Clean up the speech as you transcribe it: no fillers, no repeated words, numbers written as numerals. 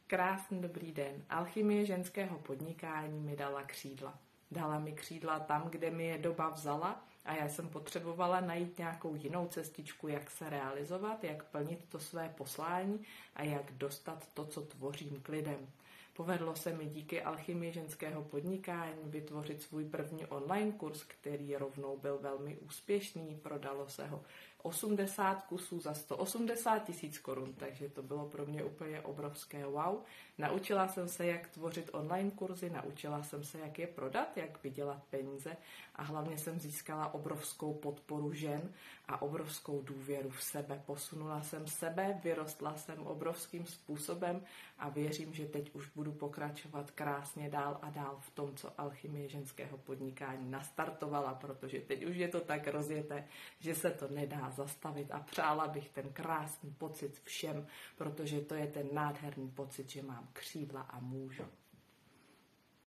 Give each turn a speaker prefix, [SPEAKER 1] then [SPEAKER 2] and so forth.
[SPEAKER 1] Krásný dobrý den. Alchymie ženského podnikání mi dala křídla. Dala mi křídla tam, kde mi je doba vzala a já jsem potřebovala najít nějakou jinou cestičku, jak se realizovat, jak plnit to své poslání a jak dostat to, co tvořím, k lidem. Povedlo se mi díky alchymii ženského podnikání vytvořit svůj první online kurz, který rovnou byl velmi úspěšný. Prodalo se ho 80 kusů za 180 000 korun, takže to bylo pro mě úplně obrovské wow. Naučila jsem se, jak tvořit online kurzy, naučila jsem se, jak je prodat, jak vydělat peníze a hlavně jsem získala obrovskou podporu žen a obrovskou důvěru v sebe. Posunula jsem sebe, vyrostla jsem obrovským způsobem a věřím, že teď už budu pokračovat krásně dál a dál v tom, co alchymie ženského podnikání nastartovala, protože teď už je to tak rozjeté, že se to nedá zastavit a přála bych ten krásný pocit všem, protože to je ten nádherný pocit, že mám křídla a můžu.